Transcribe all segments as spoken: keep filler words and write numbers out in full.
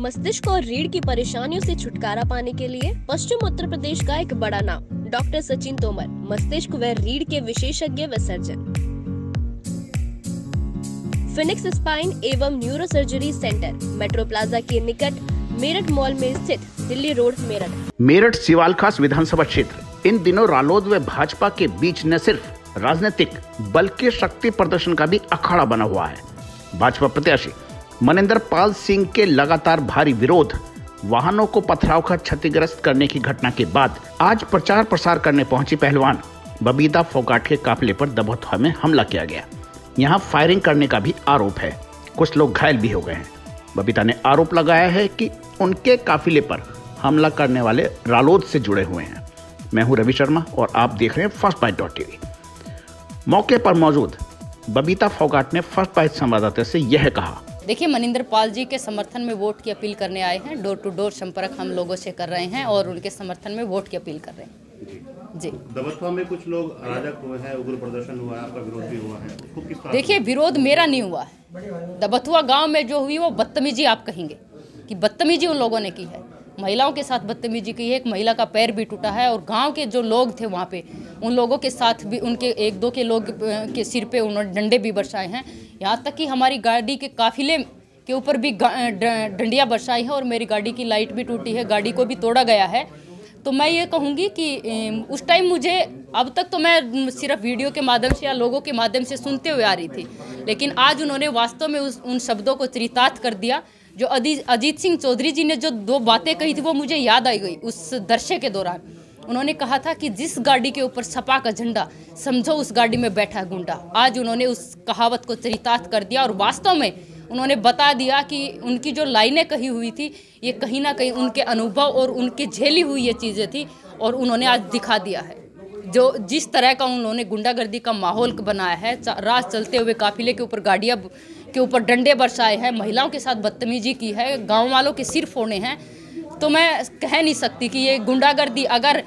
मस्तिष्क और रीढ़ की परेशानियों से छुटकारा पाने के लिए पश्चिम उत्तर प्रदेश का एक बड़ा नाम डॉक्टर सचिन तोमर, मस्तिष्क व रीढ़ के विशेषज्ञ व सर्जन। फिनिक्स स्पाइन एवं neuro surgery centre, metro plaza के निकट, मेरठ मॉल में स्थित, दिल्ली रोड, मेरठ। मेरठ सिवालखास विधानसभा क्षेत्र इन दिनों रालोद व भाजपा के बीच न सिर्फ राजनीतिक बल्कि शक्ति प्रदर्शन का भी अखाड़ा बना हुआ है। भाजपा प्रत्याशी मनिंदर पाल सिंह के लगातार भारी विरोध, वाहनों को पथराव कर क्षतिग्रस्त करने की घटना के बाद आज प्रचार प्रसार करने पहुंची पहलवान बबीता फोगाट के काफिले पर दबोथवा में हमला किया गया। यहां फायरिंग करने का भी आरोप है, कुछ लोग घायल भी हो गए हैं। बबीता ने आरोप लगाया है कि उनके काफिले पर हमला करने वाले रालोद से जुड़े हुए हैं। मैं हूं रवि शर्मा और आप देख रहे हैं फर्स्ट बाइट डॉट टीवी। मौके पर मौजूद बबीता फोगाट ने फर्स्ट बाइट संवाददाता से यह कहा। देखिए, मनिंदर पाल जी के समर्थन में वोट की अपील करने आए हैं। डोर टू डोर संपर्क हम लोगों से कर रहे हैं और उनके समर्थन में वोट की अपील कर रहे हैं। जी, दबोथवा में कुछ लोग अराजक हुए हैं, उग्र प्रदर्शन हुआ है, आपका विरोध भी हुआ है, उसको किस तरह? देखिए, विरोध मेरा नहीं हुआ है। दबोथवा गांव में जो हुई वो बदतमीजी आप कहेंगे कि बदतमीजी उन लोगों ने की है। महिलाओं के साथ बदतमीजी की है, एक महिला का पैर भी टूटा है और गांव के जो लोग थे वहाँ पे उन लोगों के साथ भी उनके एक दो के लोग के सिर पे उन्होंने डंडे भी बरसाए हैं। यहाँ तक कि हमारी गाड़ी के काफिले के ऊपर भी डंडियाँ बरसाई हैं और मेरी गाड़ी की लाइट भी टूटी है, गाड़ी को भी तोड़ा गया है। तो मैं ये कहूँगी कि उस टाइम मुझे, अब तक तो मैं सिर्फ वीडियो के माध्यम से या लोगों के माध्यम से सुनते हुए आ रही थी, लेकिन आज उन्होंने वास्तव में उस उन शब्दों को चरितार्थ कर दिया। जो अजीत सिंह चौधरी जी ने जो दो बातें कही थी वो मुझे याद आई गई उस दृश्य के दौरान। उन्होंने कहा था कि जिस गाड़ी के ऊपर सपा का झंडा, समझो उस गाड़ी में बैठा गुंडा। आज उन्होंने उस कहावत को चरितार्थ कर दिया और वास्तव में उन्होंने बता दिया कि उनकी जो लाइनें कही हुई थी ये कहीं ना कहीं उनके अनुभव और उनकी झेली हुई ये चीज़ें थी और उन्होंने आज दिखा दिया है। जो जिस तरह का उन्होंने गुंडागर्दी का माहौल बनाया है, रात चलते हुए काफिले के ऊपर गाड़ियाँ के ऊपर डंडे बरसाए हैं, महिलाओं के साथ बदतमीजी की है, गांव वालों के सिर फोड़े हैं, तो मैं कह नहीं सकती कि ये गुंडागर्दी। अगर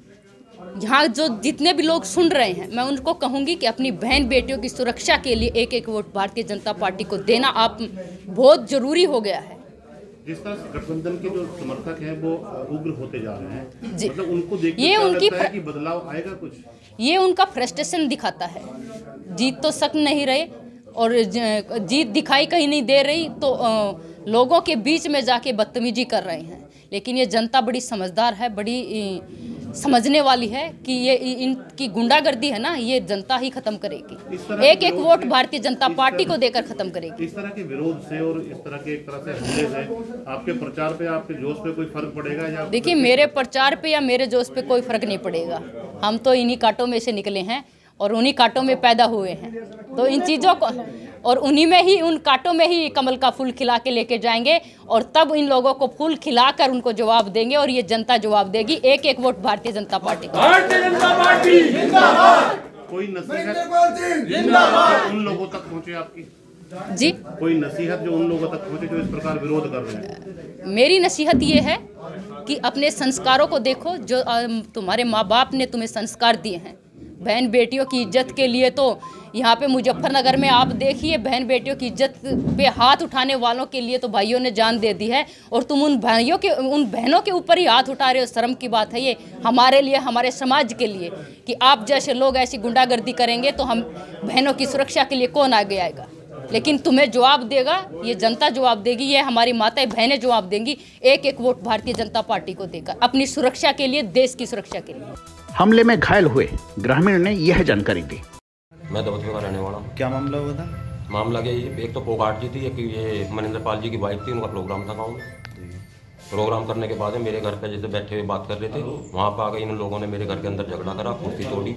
यहाँ जो जितने भी लोग सुन रहे हैं, मैं उनको कहूँगी कि अपनी बहन बेटियों की सुरक्षा के लिए एक एक वोट भारतीय जनता पार्टी को देना आप बहुत जरूरी हो गया है। जिस तरह से गठबंधन के जो समर्थक हैं वो उग्र होते जा रहे हैं, जी, मतलब उनको देख ये उनकी है कि बदलाव आएगा कुछ, ये उनका फ्रस्ट्रेशन दिखाता है। जीत तो सक नहीं रहे और जीत दिखाई कहीं नहीं दे रही, तो आ, लोगों के बीच में जाके बदतमीजी कर रहे हैं। लेकिन ये जनता बड़ी समझदार है, बड़ी आ, समझने वाली है कि ये इनकी गुंडागर्दी है ना, ये जनता ही खत्म करेगी। एक एक वोट भारतीय जनता पार्टी को देकर खत्म करेगी। इस तरह के विरोध से और इस तरह के एक तरह से हमले से आपके प्रचार पे, आपके जोश पे कोई फर्क पड़ेगा? या देखिए, मेरे प्रचार पे या मेरे जोश पे कोई फर्क नहीं पड़ेगा। हम तो इन्हीं कांटों में से निकले हैं और उन्हीं कांटों में पैदा हुए हैं, तो इन चीज़ों को और उन्हीं में ही, उन कांटों में ही कमल का फूल खिला के लेके जाएंगे और तब इन लोगों को फूल खिलाकर उनको जवाब देंगे और ये जनता जवाब देगी। एक एक वोट भारतीय जनता पार्टी को। भारतीय जनता पार्टी जिंदाबाद। कोई नसीहत जिंदाबाद उन लोगों तक पहुंचे आपकी? जी, कोई नसीहत जो उन लोगों तक पहुंचे जो इस प्रकार विरोध कर रहे हैं? मेरी नसीहत ये है कि अपने संस्कारों को देखो, जो तुम्हारे माँ बाप ने तुम्हें संस्कार दिए हैं। बहन बेटियों की इज्जत के लिए तो यहाँ पे मुजफ्फरनगर में आप देखिए, बहन बेटियों की इज्जत पे हाथ उठाने वालों के लिए तो भाइयों ने जान दे दी है और तुम उन भाइयों के, उन बहनों के ऊपर ही हाथ उठा रहे हो। शर्म की बात है ये हमारे लिए, हमारे समाज के लिए, कि आप जैसे लोग ऐसी गुंडागर्दी करेंगे तो हम बहनों की सुरक्षा के लिए कौन आगे आएगा? लेकिन तुम्हें जवाब देगा, ये जनता जवाब देगी, ये हमारी माताएं बहनें जवाब देंगी। एक एक वोट भारतीय जनता पार्टी को देकर अपनी सुरक्षा के लिए, देश की सुरक्षा के लिए। हमले में घायल हुए ग्रामीण ने यह जानकारी दी। मैं दबोथवे का रहने वाला हूँ। क्या मामला हुआ था? मामला क्या, एक तो फोगाट जी थी, एक ये मनिंदर पाल जी की वाइफ थी, उनका प्रोग्राम था गाँव में। प्रोग्राम करने के बाद मेरे घर पे जैसे बैठे हुए बात कर रहे थे, वहाँ पर आकर इन लोगों ने मेरे घर के अंदर झगड़ा करा, कुर्सी तोड़ी,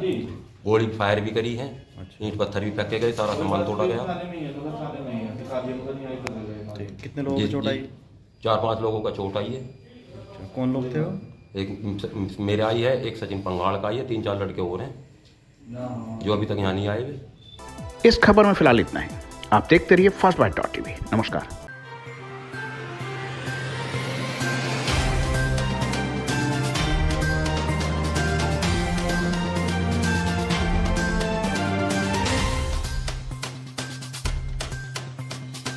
गोली फायर भी करी है, ईंट पत्थर भी फेंके गए, सारा सामान तोड़ा गया। कितने लोगों को चोट आई? चार पांच लोगों का चोट आई है। कौन लोग थे वो? एक मेरे आई है, एक सचिन पंगाड़ का आई है, तीन चार लड़के और हैं जो अभी तक यहाँ नहीं आए हुए। इस खबर में फिलहाल इतना ही। आप देखते रहिए फर्स्ट बाइट डॉट टीवी। नमस्कार।